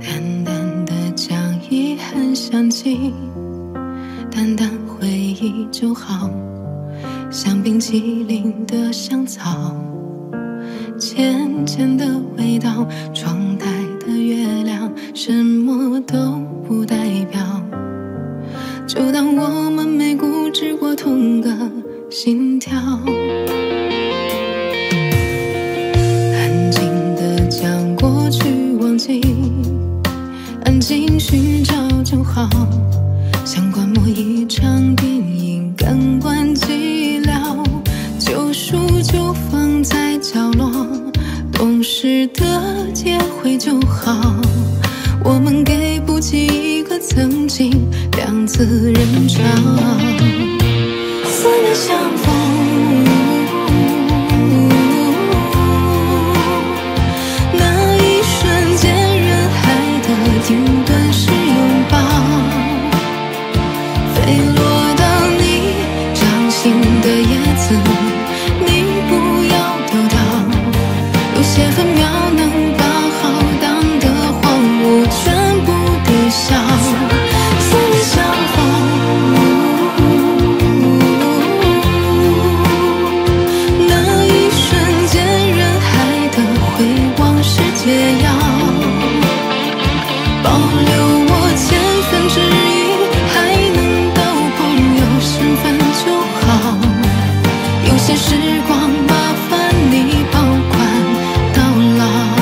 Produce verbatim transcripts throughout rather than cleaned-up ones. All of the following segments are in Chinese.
淡淡的将遗憾想起，淡淡回忆就好，像冰淇淋的香草，浅浅的味道，窗台的月亮什么都不代表，就当我们没固执过同个心跳。安静的将过去忘记，安静寻找就好，像观摩一场电影，感官寂寥，旧书就放在角落，懂事的接回就好，我们给不起一个曾经，两次人潮，思念相逢，那一瞬间人海的停顿是拥抱，飞落到你掌心的叶子，你不要丢掉，有些分秒能把好当的荒芜全部抵消，思念相逢，那一瞬间人海的回望是解药，保留我千分之一，还能到朋友身份就好，有些时光麻烦你保管到老，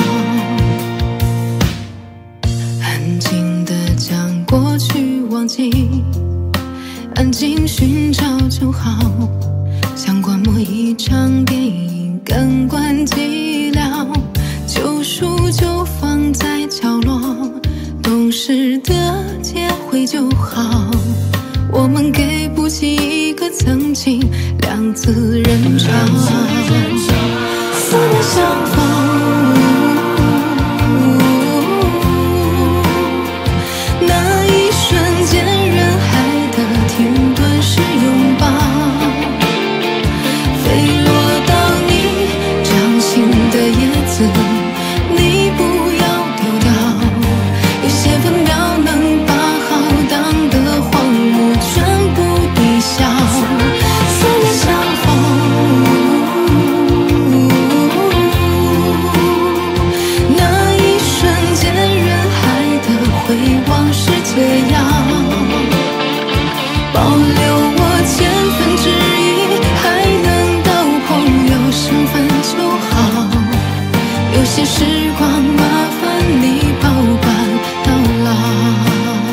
安静的将过去忘记，安静寻找就好，像观摩一场电影，感官寂寥，旧书就放在角落，懂事的接回就好，我们给不起一个曾经，两次人潮，思念相逢，那一瞬间人海的停顿是拥抱，飞落到你掌心的叶子，你不要丢掉，有些分秒能把好当的荒芜全部抵消，思念相逢，那一瞬间人海的回望是解药，保留我千分之一，还能到朋友身份就好，有些时光麻烦你保管到老。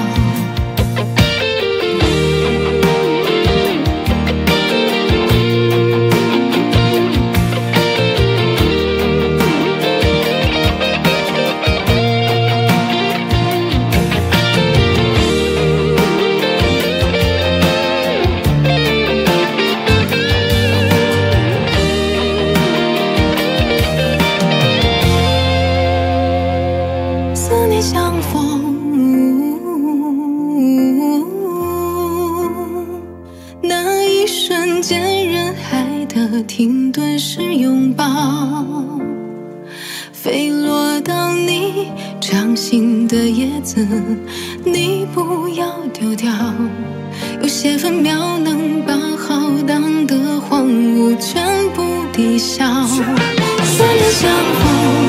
思念相逢，那一瞬间人海的停顿是拥抱，飞落到你掌心的叶子，你不要丢掉，有些分秒能把好当的荒芜全部抵消，思念相逢。